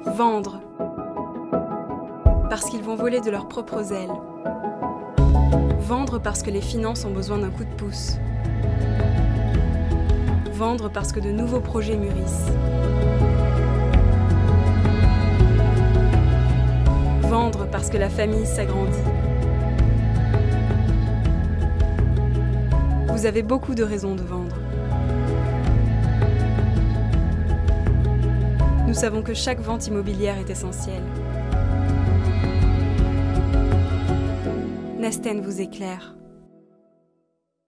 Vendre. Parce qu'ils vont voler de leurs propres ailes. Vendre parce que les finances ont besoin d'un coup de pouce. Vendre parce que de nouveaux projets mûrissent. Vendre parce que la famille s'agrandit. Vous avez beaucoup de raisons de vendre. Nous savons que chaque vente immobilière est essentielle. Nesten vous éclaire.